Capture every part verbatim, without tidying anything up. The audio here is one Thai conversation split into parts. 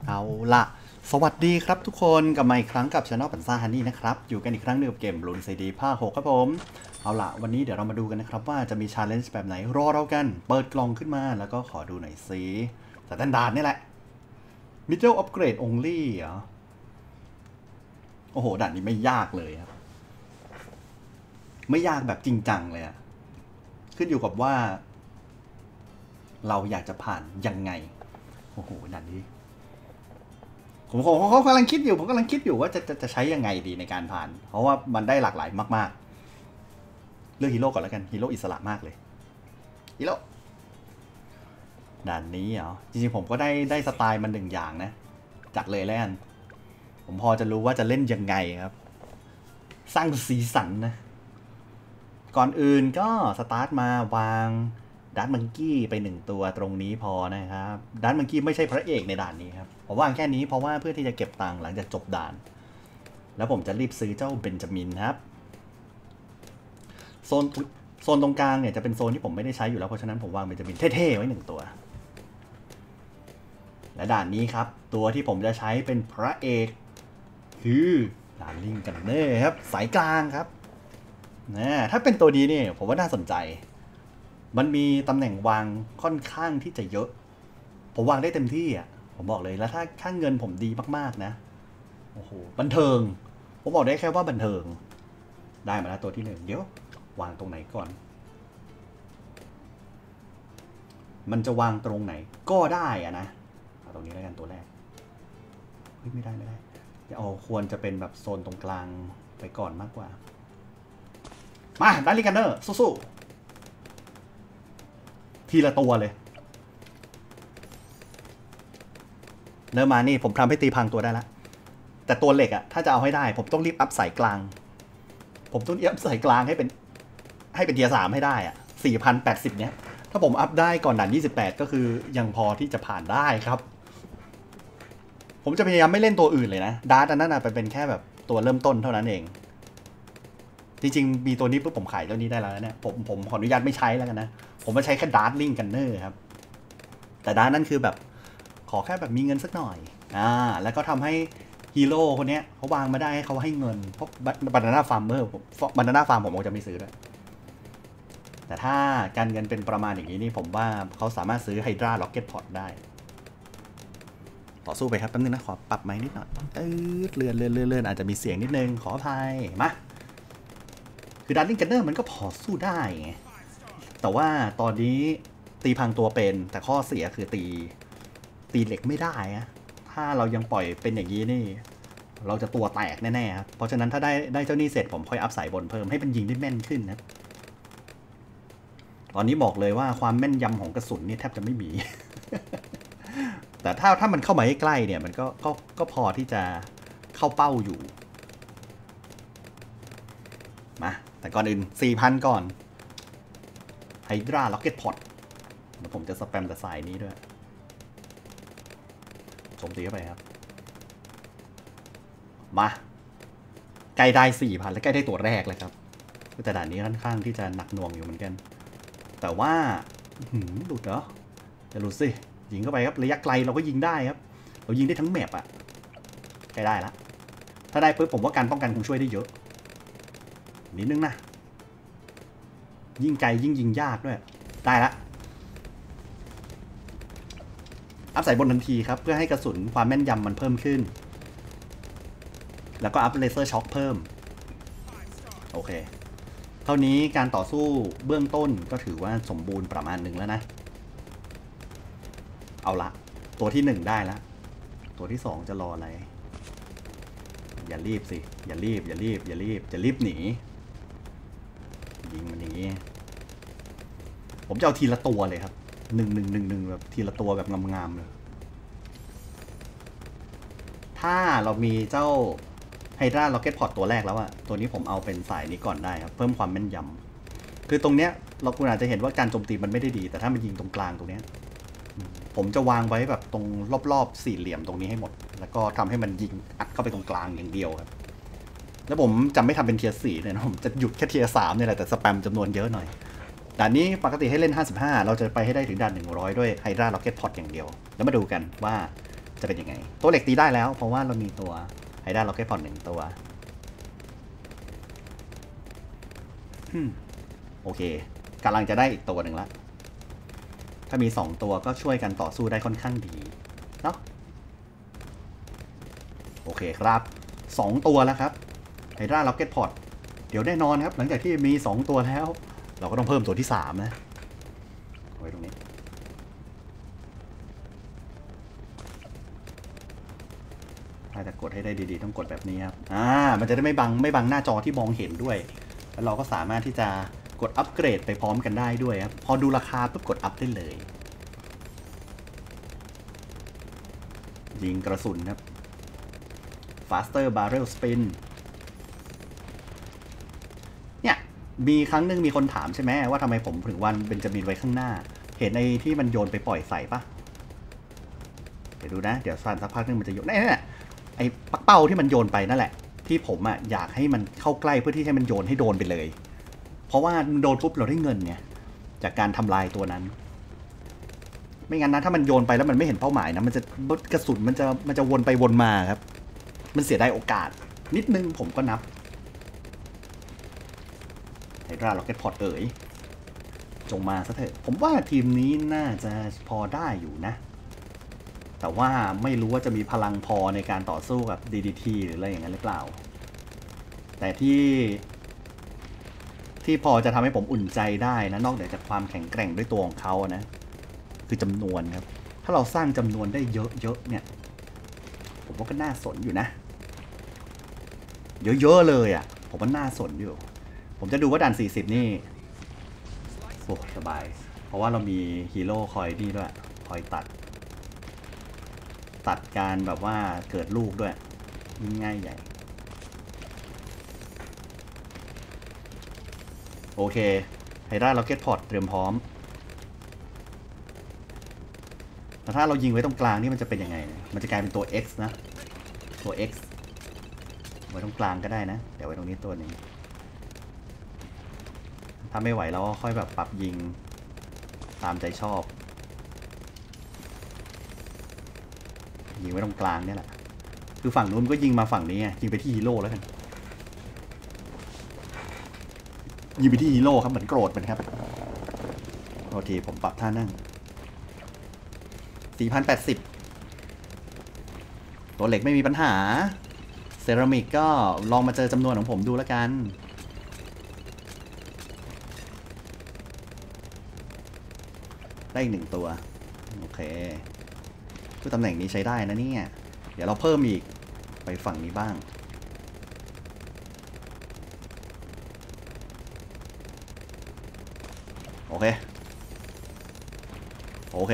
เอาละสวัสดีครับทุกคนกลับมาอีกครั้งกับช anel ปันซ่าฮันนี่นะครับอยู่กันอีกครั้งหนึ่งกับเกมลูนซีดีภาคหกครับผมเอาละวันนี้เดี๋ยวเรามาดูกันนะครับว่าจะมีชาเลนจ์แบบไหนรอเรากันเปิดกล่องขึ้นมาแล้วก็ขอดูหน่อยสิสแตนดาร์ดนี่แหละ middle upgrade only เหรอโอ้โหด่านนี้ไม่ยากเลยครับไม่ยากแบบจริงจังเลยอะขึ้นอยู่กับว่าเราอยากจะผ่านยังไงโอ้โหด่านนี้ผมผมกำลังคิดอยู่ผมกำลังคิดอยู่ว่าจะจะจะใช้ยังไงดีในการผ่านเพราะว่ามันได้หลากหลายมากๆเลือกฮีโร่ก่อนแล้วกันฮีโร่อิสระมากเลยฮีโร่ด่านนี้เหรอจริงๆผมก็ได้ได้สไตล์มันหนึ่งอย่างนะจัดเลยแล้วกันผมพอจะรู้ว่าจะเล่นยังไงครับสร้างสีสันนะก่อนอื่นก็สตาร์ทมาวางดัตมังกี้ไปหนึ่งตัวตรงนี้พอนะครับดัตมังกี้ไม่ใช่พระเอกในด่านนี้ครับผมวางแค่นี้เพราะว่าเพื่อที่จะเก็บตังค์หลังจากจบด่านแล้วผมจะรีบซื้อเจ้าเบนจามินครับโซนโซนตรงกลางเนี่ยจะเป็นโซนที่ผมไม่ได้ใช้อยู่แล้วเพราะฉะนั้นผมวางเบนจามินเท่ๆไว้หนึ่งตัวและด่านนี้ครับตัวที่ผมจะใช้เป็นพระเอกคือด่านลิงกันเน่ครับสายกลางครับนะถ้าเป็นตัวนี้เนี่ยผมว่าน่าสนใจมันมีตำแหน่งวางค่อนข้างที่จะเยอะผมวางได้เต็มที่อ่ะผมบอกเลยแล้วถ้าค่าเงินผมดีมากๆนะโอ้โหบันเทิงผมบอกได้แค่ว่าบันเทิงได้มาแล้วตัวที่หนึ่งเดี๋ยววางตรงไหนก่อนมันจะวางตรงไหนก็ได้อะนะเอาตรงนี้แล้วกันตัวแรกเฮ้ยไม่ได้ไม่ได้เอาควรจะเป็นแบบโซนตรงกลางไปก่อนมากกว่ามาดันลิกันเนอร์สู้ๆทีละตัวเลยเริ่มมานี่ผมทำให้ตีพังตัวได้แล้วแต่ตัวเหล็กอะถ้าจะเอาให้ได้ผมต้องรีบอัพสายกลางผมต้องอัพสายกลางให้เป็นให้เป็นเทียร์สามให้ได้อะสี่พันแปดสิบเนี้ยถ้าผมอัพได้ก่อนด่านยี่สิบแปดก็คือยังพอที่จะผ่านได้ครับผมจะพยายามไม่เล่นตัวอื่นเลยนะดาร์ตอันนั้นอะเป็นแค่แบบตัวเริ่มต้นเท่านั้นเองจริงๆมีตัวนี้ปุ๊บผมขายตัวนี้ได้แล้วเนี่ยผมผมขออนุญาตไม่ใช้แล้วกันนะผมมาใช้แค่ดาร์ตลิงกันเนอร์ครับแต่ดาร์ตนั่นคือแบบขอแค่แบบมีเงินสักหน่อยอ่าแล้วก็ทำให้ฮีโร่คนนี้เขาวางมาได้ให้เขาให้เงินเพราะบานาน่าฟาร์มเมอร์บานาน่าฟาร์มผมก็จะไม่ซื้อด้วยแต่ถ้าการเงินเป็นประมาณอย่างนี้นี่ผมว่าเขาสามารถซื้อไฮดราล็อกเก็ตพอร์ตได้ต่อสู้ไปครับแป๊บนึงนะขอปรับไมค์นิดหน่อยเออเลื่อนเลื่อนเลื่อนอาจจะมีเสียงนิดนึงขออภัยมาคือดันลิงกันเนอร์มันก็พอสู้ได้ไงแต่ว่าตอนนี้ตีพังตัวเป็นแต่ข้อเสียคือตีตีเหล็กไม่ได้อะถ้าเรายังปล่อยเป็นอย่างนี้นี่เราจะตัวแตกแน่ๆครับเพราะฉะนั้นถ้าได้ได้เจ้านี่เสร็จผมค่อยอัพสายบนเพิ่มให้มันยิงได้แม่นขึ้นนะตอนนี้บอกเลยว่าความแม่นยำของกระสุนนี่แทบจะไม่มี แต่ถ้าถ้ามันเข้ามาใกล้ๆเนี่ยมันก็ก็ก็พอที่จะเข้าเป้าอยู่มาแต่ก่อนอื่น สี่พัน ก่อนไฮดราล็อกเก็ตพอร์ตเดี๋ยวผมจะสแปมแต่สายนี้ด้วยโจมตีเข้าไปครับมาใกล้ได้ สี่พัน และใกล้ได้ตัวแรกเลยครับแต่ด่านนี้ค่อนข้างที่จะหนักหน่วงอยู่เหมือนกันแต่ว่าหลุดเหรอจะหลุดสิยิงเข้าไปครับระยะไกลเราก็ยิงได้ครับเรายิงได้ทั้งแมปอะใกล้ได้แล้วถ้าได้ปุ๊บผมว่าการป้องกันคงช่วยได้เยอะนิดนึงนะยิ่งไกลยิ่งยิงยากด้วยได้ละอัพใส่บนทันทีครับเพื่อให้กระสุนความแม่นยำมันเพิ่มขึ้นแล้วก็อัพเลเซอร์ช็อคเพิ่มโอเคเท่านี้การต่อสู้เบื้องต้นก็ถือว่าสมบูรณ์ประมาณหนึ่งแล้วนะเอาละตัวที่หนึ่งได้แล้วตัวที่สองจะรออะไรอย่ารีบสิอย่ารีบอย่ารีบอย่ารีบจะรีบหนียิงมันอย่างนี้ผมจะเอาทีละตัวเลยครับหนึ่งหนึ่งหนึ่งหนึ่งแบบทีละตัวแบบงามๆเลยถ้าเรามีเจ้าไฮดราล็อกเก็ตพอร์ตตัวแรกแล้วอะตัวนี้ผมเอาเป็นสายนี้ก่อนได้ครับเพิ่มความแม่นยำคือตรงเนี้ยเราคุณอาจจะเห็นว่าการโจมตีมันไม่ได้ดีแต่ถ้ามันยิงตรงกลางตรงเนี้ยผมจะวางไว้แบบตรงรอบๆสี่เหลี่ยมตรงนี้ให้หมดแล้วก็ทำให้มันยิงอัดเข้าไปตรงกลางอย่างเดียวครับแล้วผมจะไม่ทำเป็นเทียร์สี่เลยนะผมจะหยุดแค่เทียร์สามนี่แหละแต่สแปมจำนวนเยอะหน่อยด่านนี้ปกติให้เล่นห้าสิบห้าเราจะไปให้ได้ถึงด่านหนึ่งร้อยด้วยไฮดราล็อกเก็ตพอร์ตอย่างเดียวแล้วมาดูกันว่าจะเป็นยังไงตัวเหล็กตีได้แล้วเพราะว่าเรามีตัวไฮด้าล็อกเก็ตพอร์ตหนึ่งตัวโอเคกำลังจะได้อีกตัวหนึ่งละถ้ามีสองตัวก็ช่วยกันต่อสู้ได้ค่อนข้างดีเนาะโอเคครับสองตัวแล้วครับไฮด้าล็อกเก็ตพอร์ตเดี๋ยวแน่นอนครับหลังจากที่มีสองตัวแล้วเราก็ต้องเพิ่มตัวที่สามนะไว้ตรงนี้ถ้าจะกดให้ได้ดีๆต้องกดแบบนี้ครับอ่ามันจะได้ไม่บังไม่บังหน้าจอที่มองเห็นด้วยแล้วเราก็สามารถที่จะกดอัปเกรดไปพร้อมกันได้ด้วยครับพอดูราคาปุ๊บกดอัพได้เลยยิงกระสุนครับ faster barrel spin เนี่ยมีครั้งหนึ่งมีคนถามใช่ไหมว่าทำไมผมถึงวันเบนจามินไว้ข้างหน้าเห็นไอ้ที่มันโยนไปปล่อยใส่ปะเดี๋ยวดูนะเดี๋ยวสักพักนึงมันจะโยนนี่แหละไอ้ปักเป้าที่มันโยนไปนั่นแหละที่ผมอ่ะอยากให้มันเข้าใกล้เพื่อที่ให้มันโยนให้โดนไปเลยเพราะว่าโดนปุ๊บเราได้เงินไงจากการทำลายตัวนั้นไม่งั้นนะถ้ามันโยนไปแล้วมันไม่เห็นเป้าหมายนะมันจะกระสุนมันจะมันจะวนไปวนมาครับมันเสียดายโอกาสนิดนึงผมก็นับไฮดราล็อกเก็ตพอร์ตเอ๋ยจงมาซะเถอะผมว่าทีมนี้น่าจะพอได้อยู่นะแต่ว่าไม่รู้ว่าจะมีพลังพอในการต่อสู้กับ ดี ดี ที หรืออะไรอย่างนั้นหรือเปล่าแต่ที่ที่พอจะทำให้ผมอุ่นใจได้นะนอกจากความแข็งแกร่งด้วยตัวของเขานะคือจำนวนครับถ้าเราสร้างจำนวนได้เยอะๆเนี่ยผมว่าก็น่าสนอยู่นะเยอะๆเลยอ่ะผมว่าน่าสนอยู่ผมจะดูว่าด่านสี่สิบนี่โอ้สบายเพราะว่าเรามีฮีโร่คอยนี่ด้วยคอยตัดตัดการแบบว่าเกิดลูกด้วยง่ายใหญ่โอเคไฮด้าล็อกเก็ตพอร์ตเตรียมพร้อมแต่ถ้าเรายิงไว้ตรงกลางนี่มันจะเป็นยังไงมันจะกลายเป็นตัว X นะตัว X ไว้ตรงกลางก็ได้นะเดี๋ยวไว้ตรงนี้ตัวหนึ่งถ้าไม่ไหวเราก็ค่อยแบบปรับยิงตามใจชอบยิงไว้ตรงกลางนี่แหละคือฝั่งนู้นก็ยิงมาฝั่งนี้ไงยิงไปที่ฮีโร่แล้วกันยิงไปที่ฮีโร่ครับเหมือนโกรธมันครับโอเคผมปรับท่านั่ง สี่พันแปดสิบ ตัวเหล็กไม่มีปัญหาเซรามิกก็ลองมาเจอจำนวนของผมดูแล้วกันได้อีกหนึ่งตัวโอเคคือตำแหน่งนี้ใช้ได้นะเนี่ยเดี๋ยวเราเพิ่มอีกไปฝั่งนี้บ้างโอเคโอเค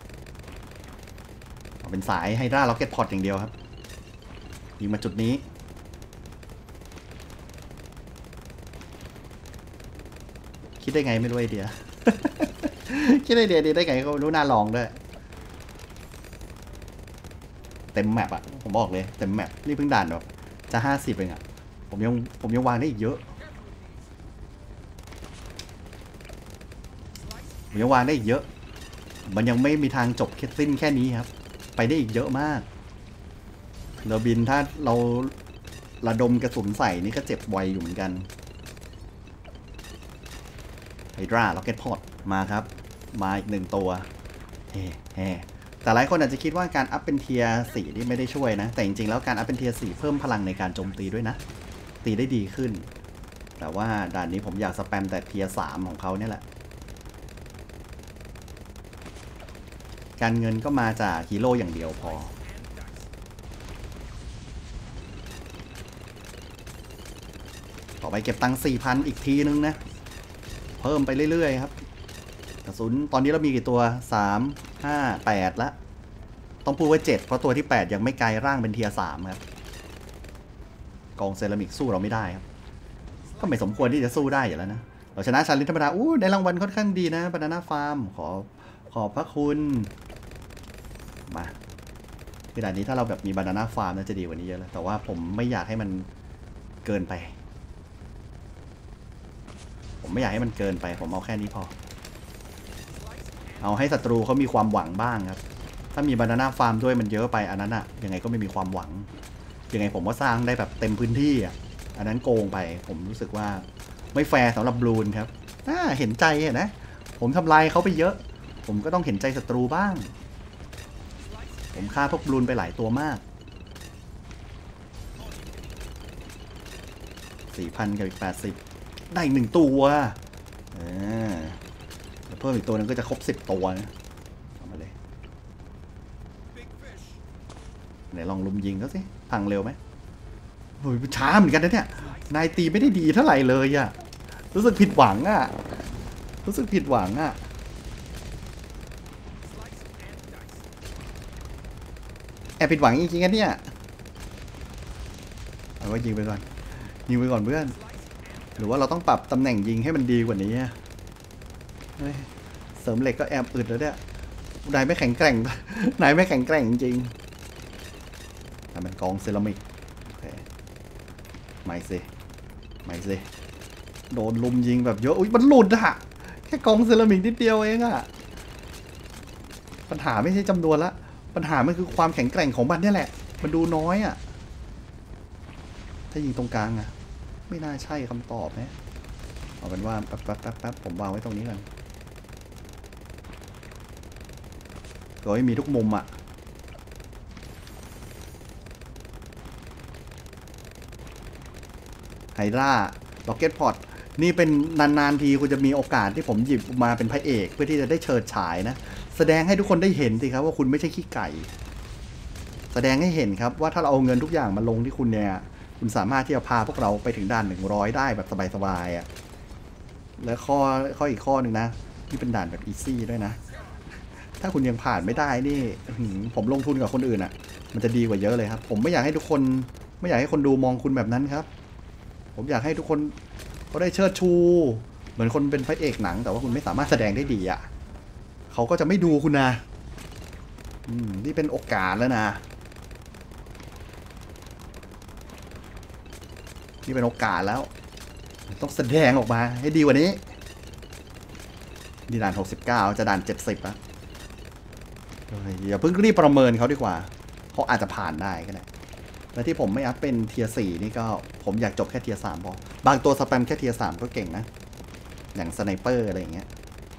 เอาเป็นสายไฮดราล็อกเก็ตพอร์ตอย่างเดียวครับยิงมาจุดนี้คิดได้ไงไม่รู้ไอเดีย คิดไอเดียดีได้ไงก็รู้น่าลองด้วยเต็มแมปอะผมบอกเลยเต็มแมปนี่เพิ่งด่านแบบจะห้าสิบเองอะผมยังผมยังวางได้อีกเยอะผมยังวางได้อีกเยอะมันยังไม่มีทางจบแค่สิ้นแค่นี้ครับไปได้อีกเยอะมากเรือบินถ้าเราระดมกระสุนใส่นี่ก็เจ็บไวอยู่เหมือนกันไฮดราล็อกเก็ตพอร์ตมาครับมาอีกหนึ่งตัวเฮ้เฮ้แต่หลายคนอาจจะคิดว่าการอัพเป็นเทียร์สี่นี่ไม่ได้ช่วยนะแต่จริงๆแล้วการอัพเป็นเทียร์สี่เพิ่มพลังในการโจมตีด้วยนะตีได้ดีขึ้นแต่ว่าด่านนี้ผมอยากสแปมแต่เทียร์สามของเขาเนี่ยแหละการเงินก็มาจากฮีโร่อย่างเดียวพอต่อไปเก็บตังค์ สี่พัน อีกทีนึงนะเพิ่มไปเรื่อยๆครับกระสุนตอนนี้เรามีกี่ตัวสาม ห้า แปดแล้วต้องพูดว่าเจ็ดเพราะตัวที่แปดยังไม่ไกลร่างเป็นเทียร์สามครับกองเซรามิกสู้เราไม่ได้ครับก็ไม่สมควรที่จะสู้ได้อยู่แล้วนะเราชนะชาลินธรรมดาอู้ได้รางวัลค่อนข้างดีนะบานาน่าฟาร์มขอขอบพระคุณมาคือด่านนี้ถ้าเราแบบมีบานาน่าฟาร์มน่าจะดีกว่านี้เยอะแล้วแต่ว่าผมไม่อยากให้มันเกินไปผมไม่อยากให้มันเกินไปผมเอาแค่นี้พอเอาให้ศัตรูเขามีความหวังบ้างครับถ้ามีบานาน่าฟาร์มด้วยมันเยอะไปอันนั้นอะยังไงก็ไม่มีความหวังยังไงผมก็สร้างได้แบบเต็มพื้นที่อะอันนั้นโกงไปผมรู้สึกว่าไม่แฟร์สำหรับบลูนครับอ่าเห็นใจนะผมทำลายเขาไปเยอะผมก็ต้องเห็นใจศัตรูบ้างผมฆ่าพวกบลูนไปหลายตัวมาก สี่พัน กับอีกแปดสิบได้อีกหนึ่งตัวอ่าเพิ่มอีกตัวนึงก็จะครบสิบตัวนะเอามาเลยไหนลองลุมยิงเขาสิพังเร็วไหมโอ้ยช้าเหมือนกันนะเนี่ยนายตีไม่ได้ดีเท่าไหร่เลยอะรู้สึกผิดหวังอะรู้สึกผิดหวังอะแอบผิดหวังจริงๆนะเนี่ยเอาไว้ยิงไปก่อนยิงไปก่อนเพื่อนหรือว่าเราต้องปรับตำแหน่งยิงให้มันดีกว่านี้เฮ้ยเสริมเหล็กก็แอบอึดแล้วเนี่ยนายไม่แข็งแกร่งนายไม่แข็งแกร่งจริงแต่มันกองเซรามิกโอเคไม่สิไม่สิโดนลุมยิงแบบเยอะอุ้ยมันหลุดอะแค่กองเซรามิกนิดเดียวเองอะปัญหาไม่ใช่จำนวนละปัญหามันคือความแข็งแกร่งของมันนี่แหละมันดูน้อยอะถ้ายิงตรงกลางอะไม่น่าใช่คำตอบนะเอาเป็นว่าแป๊บแป๊บแป๊บแป๊บผมวางไว้ตรงนี้ก่อนก็ให้มีทุกมุมอะไฮดราล็อกเก็ตพอร์ตนี่เป็นนานๆทีคุณจะมีโอกาสที่ผมหยิบมาเป็นพระเอกเพื่อที่จะได้เชิดฉายนะแสดงให้ทุกคนได้เห็นสิครับว่าคุณไม่ใช่ขี้ไก่แสดงให้เห็นครับว่าถ้าเราเอาเงินทุกอย่างมาลงที่คุณเนี่ยคุณสามารถที่จะพาพวกเราไปถึงด่านหนึ่งร้อยได้แบบสบายๆอ่ะแล้วข้อข้ออีกข้อหนึ่งนะที่เป็นด่านแบบอีซี่ด้วยนะถ้าคุณยังผ่านไม่ได้นี่ผมลงทุนกับคนอื่นอ่ะมันจะดีกว่าเยอะเลยครับผมไม่อยากให้ทุกคนไม่อยากให้คนดูมองคุณแบบนั้นครับผมอยากให้ทุกคนเขาได้เชิดชูเหมือนคนเป็นพระเอกหนังแต่ว่าคุณไม่สามารถแสดงได้ดีอ่ะเขาก็จะไม่ดูคุณนะอืมนี่เป็นโอกาสแล้วนะนี่เป็นโอกาสแล้วต้องแสดงออกมาให้ดีกว่านี้ดีด่านหกสิบเก้าจะด่านเจ็ดสิบแล้วอย่าเพิ่งรีบประเมินเขาดีกว่าเขาอาจจะผ่านได้ก็ได้และที่ผมไม่อัพเป็นเทียร์สี่นี่ก็ผมอยากจบแค่เทียร์สามพอบางตัวสแปมแค่เทียร์สามก็เก่งนะอย่างสไนเปอร์อะไรอย่างเงี้ย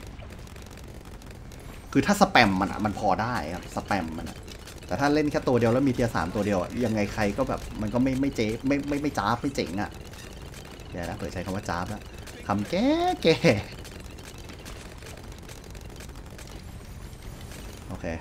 คือถ้าสแปมมันอะมันพอได้ครับสแปมมันอะแต่ถ้าเล่นแค่ตัวเดียวแล้วมีเทียร์สามตัวเดียวยังไงใครก็แบบมันก็ไม่ไม่เจ๊ไม่ไม่ไม่จ้าบไม่เจ๋งอะเดี๋ยวนะเผื่อใช้คำว่าจ้าบแล้วคำแก่แก่โอเค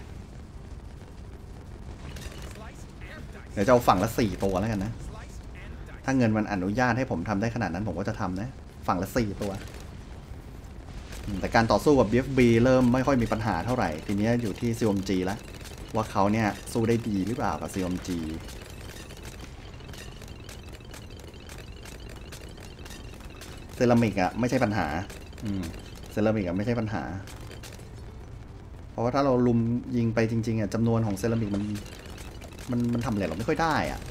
เดี๋ยวจะเอาฝั่งละสี่ตัวแล้วกันนะถ้าเงินมันอนุญาตให้ผมทำได้ขนาดนั้นผมก็จะทำนะฝั่งละสี่ตัวแต่การต่อสู้กับ บี เอฟ บี เริ่มไม่ค่อยมีปัญหาเท่าไหร่ทีนี้อยู่ที่ ซี เอ็ม จี แล้วว่าเขาเนี่ยสู้ได้ดีหรือเปล่ากับ ซี เอ็ม จี เซรามิกอะไม่ใช่ปัญหาอืมเซรามิกอะไม่ใช่ปัญหาเพราะว่าถ้าเราลุมยิงไปจริงๆอะจำนวนของเซรามิกมันมันมันทำอะไรเราไม่ค่อยได้อะ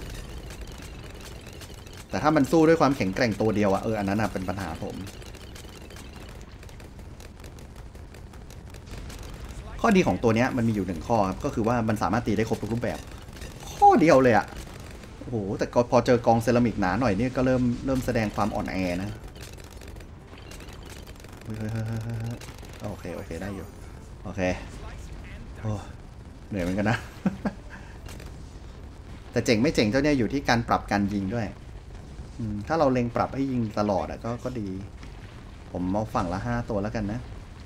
แต่ถ้ามันสู้ด้วยความแข็งแกร่งตัวเดียวอะเอออันนั้นอะเป็นปัญหาผมข้อดีของตัวนี้มันมีอยู่หนึ่งข้อครับก็คือว่ามันสามารถตีได้ครบทุกรูปแบบข้อเดียวเลยอะโอ้โหแต่พอเจอกองเซรามิกหนาหน่อยนี่ก็เริ่มเริ่มแสดงความอ่อนแอนะโอเคโอเคได้อยู่โอเคโอ้เหนื่อยเหมือนกันนะ แต่เจ๋งไม่เจ๋งเจ้าเนี่ยอยู่ที่การปรับการยิงด้วยถ้าเราเล็งปรับให้ยิงตลอดอะก็ก็ดีผมเอาฝั่งละห้าตัวแล้วกันนะ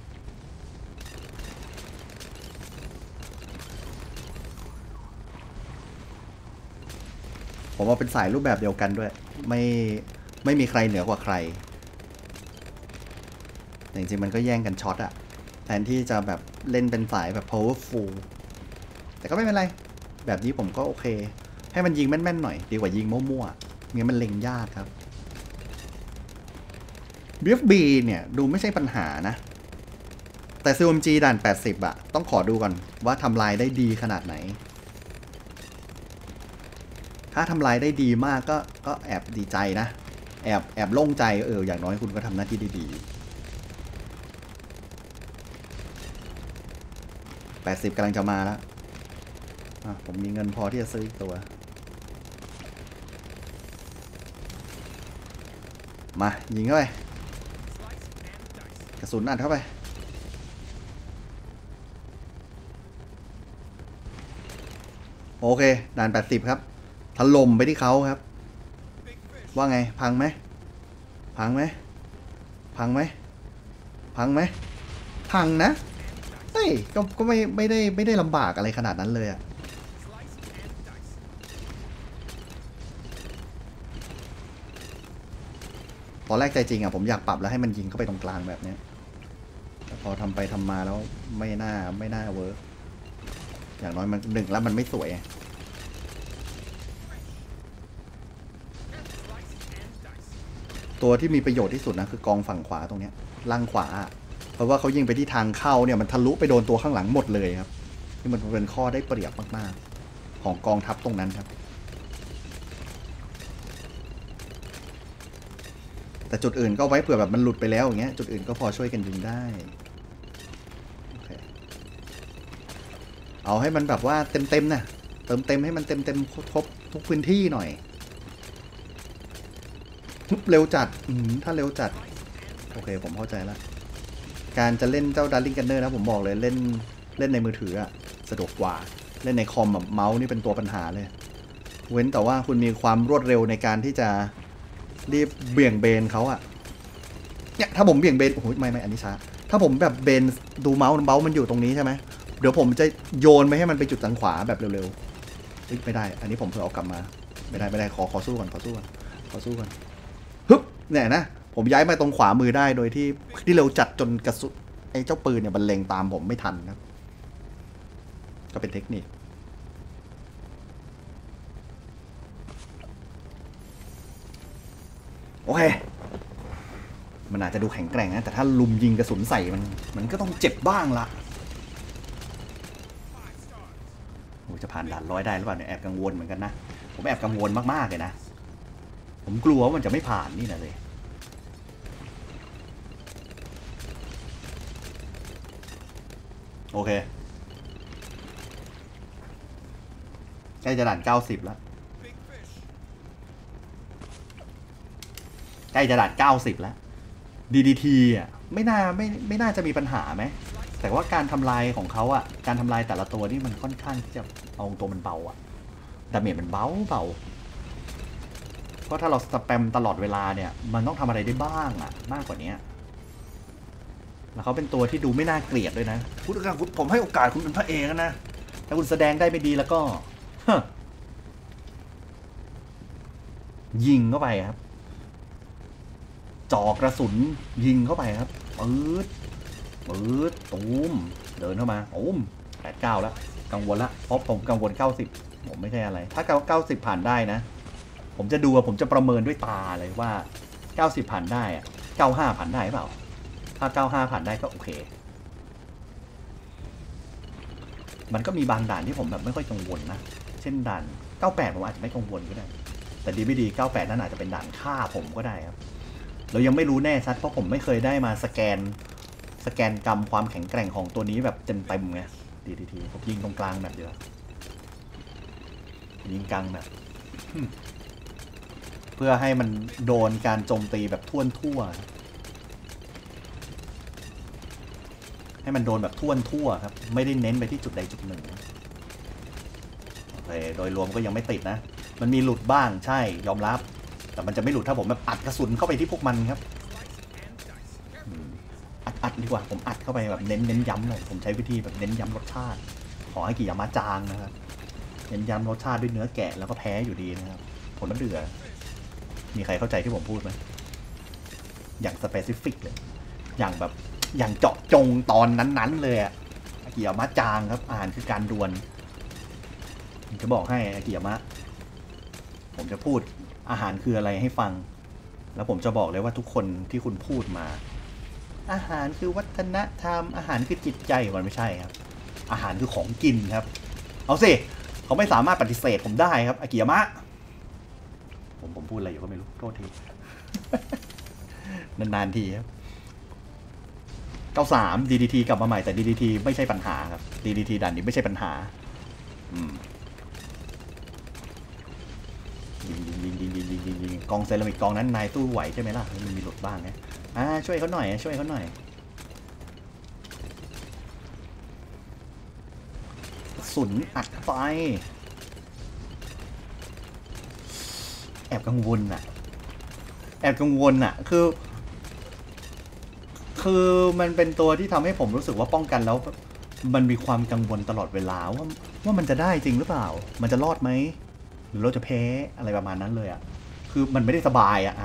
ผมเอาเป็นสายรูปแบบเดียวกันด้วยไม่ไม่มีใครเหนือกว่าใครแต่จริงๆมันก็แย่งกันช็อตอะแทนที่จะแบบเล่นเป็นสายแบบ powerful แต่ก็ไม่เป็นไรแบบนี้ผมก็โอเคให้มันยิงแม่นๆหน่อยดีกว่ายิงมั่วๆงั้นมันเล็งยากครับ บี เอฟ บี เนี่ยดูไม่ใช่ปัญหานะแต่ ซี โอ เอ็ม จี ด่านแปดสิบอะต้องขอดูก่อนว่าทำลายได้ดีขนาดไหนถ้าทำลายได้ดีมากก็ก็แอบดีใจนะแอบแอบโล่งใจเอออย่างน้อยคุณก็ทำหน้าที่ได้ดีแปดสิบกำลังจะมาแล้วอ่ะผมมีเงินพอที่จะซื้ออีกตัวมายิงเข้าไปกระสุนอัดเข้าไปโอเคด่านแปดสิบครับถล่มไปที่เขาครับว่าไงพังไหมพังไหมพังไหมพังไหมพังนะเฮ้ยก็ก็ไม่ไม่ได้ไม่ได้ลำบากอะไรขนาดนั้นเลยอะตอนแรกใจจริงอะผมอยากปรับแล้วให้มันยิงเข้าไปตรงกลางแบบนี้แต่พอทำไปทำมาแล้วไม่น่าไม่น่าเวิร์กอย่างน้อยมันหนึ่งแล้วมันไม่สวยตัวที่มีประโยชน์ที่สุดนะคือกองฝั่งขวาตรงนี้ล่างขวาเพราะว่าเขายิงไปที่ทางเข้าเนี่ยมันทะลุไปโดนตัวข้างหลังหมดเลยครับนี่มันเป็นข้อได้เปรียบมากๆของกองทัพตรงนั้นครับแต่จุดอื่นก็ไว้เผื่อแบบมันหลุดไปแล้วอย่างเงี้ยจุดอื่นก็พอช่วยกันยิงได้เอาให้มันแบบว่าเต็มๆนะเติมเต็มให้มันเต็มเต็มครบทุกพื้นที่หน่อยเร็วจัดถ้าเร็วจัดโอเคผมเข้าใจแล้วการจะเล่นเจ้า Darling Gunner นะผมบอกเลยเล่นเล่นในมือถืออะสะดวกกว่าเล่นในคอมแบบเมาส์นี่เป็นตัวปัญหาเลยเว้นแต่ว่าคุณมีความรวดเร็วในการที่จะรีบเบี่ยงเบนเขาอะเนี่ยถ้าผมเบี่ยงเบนโอ้โหไม่ไม่อันนี้ช้าถ้าผมแบบเบนดูเมาส์เมาส์มันอยู่ตรงนี้ใช่ไหมเดี๋ยวผมจะโยนไปให้มันไปจุดทางขวาแบบเร็วๆไม่ได้อันนี้ผมเพิ่งเอากลับมาไม่ได้ไม่ได้ขอขอสู้ก่อนขอสู้ก่อนขอสู้ก่อนฮึบเนี่ยนะผมย้ายมาตรงขวามือได้โดยที่ที่เร็วจัดจนกระสุนไอ้เจ้าปืนเนี่ยมันเล็งตามผมไม่ทันครับก็เป็นเทคนิคโอเคมันอาจจะดูแข็งแกร่งนะแต่ถ้าลุมยิงกระสุนใส่มันมันก็ต้องเจ็บบ้างละโอ้จะผ่านด่านร้อยได้หรือเปล่าเนี่ยแอบกังวลเหมือนกันนะผมแอบกังวลมากๆเลยนะผมกลัวว่ามันจะไม่ผ่านนี่นะเลยโอเคใกล้จะด่านเก้าสิบแล้วใกล้จะด่านเก้าสิบแล้ว ดี ดี ที อ่ะไม่น่าไม่ไม่น่าจะมีปัญหาไหมแต่ว่าการทำลายของเขาอ่ะการทำลายแต่ละตัวนี่มันค่อนข้างที่จะเอาตัวมันเบาอ่ะดาเมจมันเบาเบาเพราะถ้าเราสแปมตลอดเวลาเนี่ยมันต้องทำอะไรได้บ้างอ่ะมากกว่านี้แล้วเขาเป็นตัวที่ดูไม่น่าเกลียดด้วยนะพูดถึงผมให้โอกาสคุณเป็นพระเอกนะถ้าคุณแสดงได้ไม่ดีแล้วก็ยิงเข้าไปครับจ่อกระสุนยิงเข้าไปครับปื๊ดปื๊ดตูมเดินเข้ามาตูมแปดเก้าแล้วกังวลละเพราะผมกังวลเก้าสิบผมไม่ใช่อะไรถ้าเก้าสิบผ่านได้นะผมจะดูว่าผมจะประเมินด้วยตาเลยว่าเก้าสิบผ่านได้อะเก้าห้าผ่านได้เปล่าถ้าเก้าห้าผ่านได้ก็โอเคมันก็มีบางด่านที่ผมแบบไม่ค่อยกังวลนะเช่นด่านเก้าแปดผมอาจจะไม่กังวลก็ได้แต่ดีไม่ดีเก้าแปดนั่นอาจจะเป็นด่านฆ่าผมก็ได้ครับเรายังไม่รู้แน่ชัดเพราะผมไม่เคยได้มาสแกนสแกนกรรมความแข็งแกร่งของตัวนี้แบบเต็มเต็มไงดีทีทีผมยิงตรงกลางแบบเดียวยิงกลางแบบเพื่อให้มันโดนการโจมตีแบบท่วนทั่วให้มันโดนแบบท่วนทั่วครับไม่ได้เน้นไปที่จุดใดจุดหนึ่งโอเคโดยรวมก็ยังไม่ติดนะมันมีหลุดบ้างใช่ยอมรับแต่มันจะไม่หลุดถ้าผมแบบอัดกระสุนเข้าไปที่พวกมันครับอัดอัดดีกว่าผมอัดเข้าไปแบบเน้นเน้นย้ำเลยผมใช้วิธีแบบเน้นย้ำรสชาติขอให้กิยามะจางนะครับเน้นย้ำรสชาติด้วยเนื้อแกะแล้วก็แพ้อยู่ดีนะครับผลน้ำเดือมีใครเข้าใจที่ผมพูดไหมอย่างสเปซิฟิกเลยอย่างแบบอย่างเจาะจงตอนนั้นๆเลยอะกิยามะจางครับอ่านคือการดวลผมจะบอกให้กิยามะผมจะพูดอาหารคืออะไรให้ฟังแล้วผมจะบอกเลยว่าทุกคนที่คุณพูดมาอาหารคือวัฒนธรรมอาหารคือจิตใจมันไม่ใช่ครับอาหารคือของกินครับเอาสิเขาไม่สามารถปฏิเสธผมได้ครับอากิยามะผมผมพูดอะไรอยู่ก็ไม่รู้โทษที นานๆทีครับเก้าสาม ดี ดี ที กลับมาใหม่แต่ ดี ดี ที ไม่ใช่ปัญหาครับ ดี ดี ที ด่านนี้ไม่ใช่ปัญหาอืมกองเซรามิกกองนั้นนายตู้ไหวใช่ไหมล่ะมันมีหลุดบ้างนะอ่าช่วยเขาหน่อยช่วยเขาหน่อยสุนอัดไฟแอบกังวลอะแอบกังวลอะคือคือมันเป็นตัวที่ทำให้ผมรู้สึกว่าป้องกันแล้วมันมีความกังวลตลอดเวลาว่าว่ามันจะได้จริงหรือเปล่ามันจะรอดไหมหรือเราจะแพ้อะไรประมาณนั้นเลยอะคือมันไม่ได้สบายอะอะ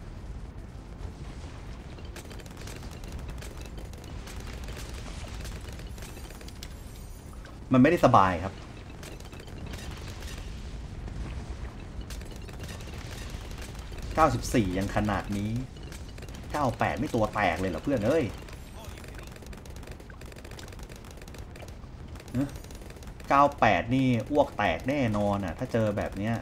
มันไม่ได้สบายครับเก้าสิบสี่ยังขนาดนี้เก้าสิบแปดไม่ตัวแตกเลยเหรอเพื่อนเอ้ยเก้าสิบแปดนี่อ้วกแตกแน่นอนอ่ะถ้าเจอแบบเนี้ย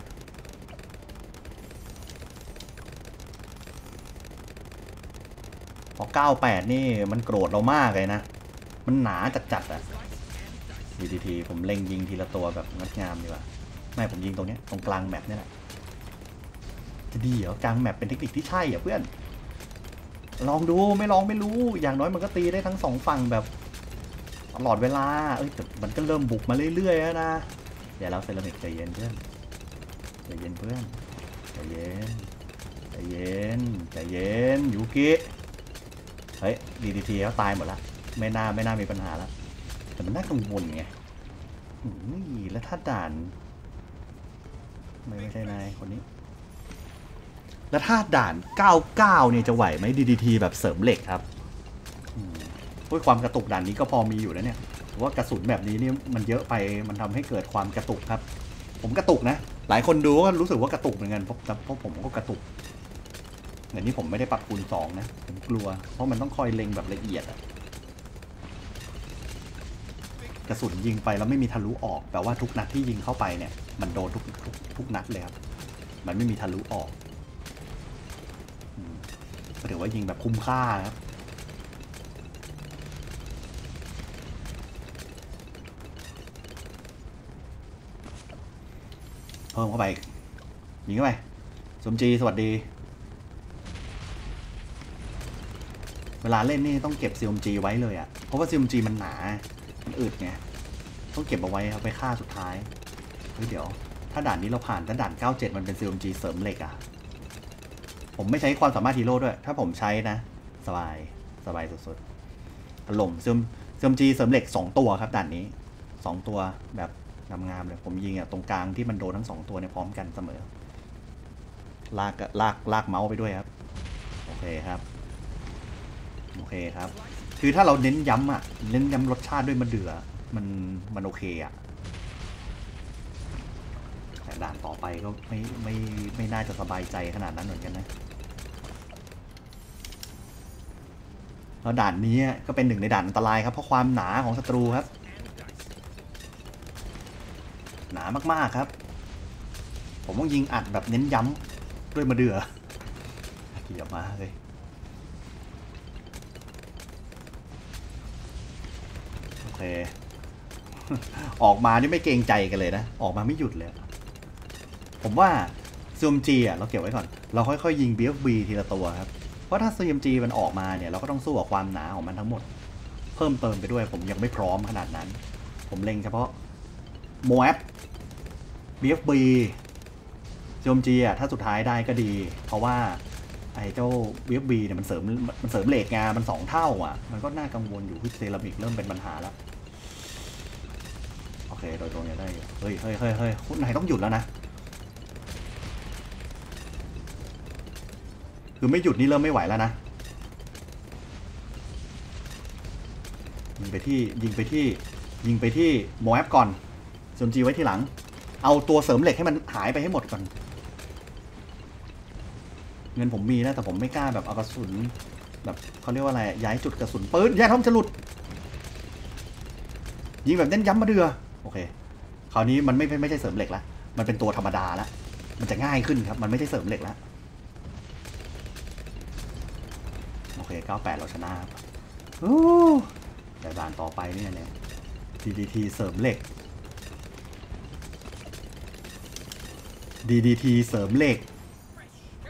พอเก้าสิบแปดนี่มันโกรธเรามากเลยนะมันหนาจัดๆอ่ะดีทีทีผมเล็งยิงทีละตัวแบบงดงามดีกว่าไม่ผมยิงตรงเนี้ยตรงกลางแมปนี่แหละจะดีเหรอกลางแมปเป็นเทคนิคที่ใช่เหรอเพื่อนลองดูไม่ลองไม่รู้อย่างน้อยมันก็ตีได้ทั้งสองฝั่งแบบตลอดเวลาเอ้ยแต่มันก็เริ่มบุกมาเรื่อยๆแล้วนะเดี๋ยวเราเซรามิกใจเย็นเพื่อนใจเย็นเพื่อนใจเย็นใจเย็นใจเย็นยูกิเฮ้ยดีดีทีเขาตายหมดละไม่น่าไม่น่ามีปัญหาแล้วแต่มันน่ากังวลไงนี่แล้วถ้าด่านไม่ไม่ใช่นายคนนี้แล้วถ้าด่านเก้าสิบเก้าเนี่ยจะไหวไหม ดี ดี ที แบบเสริมเหล็กครับด้วยความกระตุกด่านนี้ก็พอมีอยู่แล้วเนี่ยว่ากระสุนแบบนี้นี่มันเยอะไปมันทำให้เกิดความกระตุกครับผมกระตุกนะหลายคนดูก็รู้สึกว่ากระตุกเหมือนกันเพราะเพราะผมก็กระตุกแต่นี่ผมไม่ได้ปรับคูณสองนะผมกลัวเพราะมันต้องคอยเล็งแบบละเอียดอะกระสุนยิงไปแล้วไม่มีทะลุออกแปลว่าทุกนัดที่ยิงเข้าไปเนี่ยมันโดนทุกทุกทุกนัดเลยครับมันไม่มีทะลุออกถือว่ายิงแบบคุ้มค่าครับเพิ่มเข้าไปยิงเข้าไปสมจีสวัสดีเวลาเล่นนี่ต้องเก็บ ซี เอ็ม จี ไว้เลยอะ่ะเพราะว่า ซี เอ็ม จี มันหนามันอึดไงต้องเก็บเอาไว้ครับไปฆ่าสุดท้ายเฮ้ยเดี๋ยวถ้าด่านนี้เราผ่านถ้าด่านเก้าสิบเจ็ดมันเป็น ซี เอ็ม จี เสริมเหล็กอะ่ะผมไม่ใช้ความสามารถฮีโร่ด้วยถ้าผมใช้นะสบายสบายสุดๆถล่ม ซี เอ็ม จี เสริมเหล็กสองตัวครับด่านนี้สองตัวแบบงามๆเลยผมยิงอ่ะตรงกลางที่มันโดนทั้งสองตัวเนี่ยพร้อมกันเสมอลากลากลากเมาส์ไปด้วยครับโอเคครับโอเคครับคือถ้าเราเน้นย้ำอ่ะเน้นย้ำรสชาติด้วยมะเดื่อมันมันโอเคอ่ะแต่ด่านต่อไปก็ไม่ไม่ไม่น่าจะสบายใจขนาดนั้นเหมือนกันนะแล้วด่านนี้ก็เป็นหนึ่งในด่านอันตรายครับเพราะความหนาของศัตรูครับหนามากๆครับผมต้องยิงอัดแบบเน้นย้ำด้วยมะเดื่อเกี่ยวมาเลยโอเคออกมานี่ไม่เกรงใจกันเลยนะออกมาไม่หยุดเลยผมว่า ซี เอ็ม จี อ่ะเราเก็บไว้ก่อนเราค่อยๆยิง บี เอฟ บี ทีละตัวครับเพราะถ้า ซี เอ็ม จี มันออกมาเนี่ยเราก็ต้องสู้กับความหนาของมันทั้งหมดเพิ่มเติมไปด้วยผมยังไม่พร้อมขนาดนั้นผมเล็งเฉพาะโมแอป บี เอฟ บี ซี เอ็ม จี อ่ะถ้าสุดท้ายได้ก็ดีเพราะว่าไอ้เจ้า บี เอฟ บี เนี่ยมันเสริมมันเสริมเหล็กงามันสองเท่าอ่ะมันก็น่ากังวลอยู่ที่เซรามิกเริ่มเป็นปัญหาแล้วโอเคโดยตรงนี้ได้เฮ้ยเฮ้ยเฮ้ยเฮ้ยคุณนายต้องหยุดแล้วนะคือไม่หยุดนี่เริ่มไม่ไหวแล้วนะยิงไปที่ยิงไปที่ยิงไปที่โมแอปก่อนซี เอ็ม จี ไว้ทีหลังเอาตัวเสริมเหล็กให้มันหายไปให้หมดก่อนเงินผมมีนะแต่ผมไม่กล้าแบบเอากระสุนแบบเขาเรียกว่าอะไรย้ายจุดกระสุนปืนย้ายท้องจะหลุดยิงแบบเน้นย้ำมาเดือโอเคคราวนี้มันไม่ไม่ใช่เสริมเหล็กแล้วมันเป็นตัวธรรมดาแล้วมันจะง่ายขึ้นครับมันไม่ใช่เสริมเหล็กแล้วโอเคเก้าสิบแปดเราชนะแต่ด่านต่อไปเนี่ยเนี่ย ดี ดี ที เสริมเหล็ก ดี ดี ที เสริมเหล็ก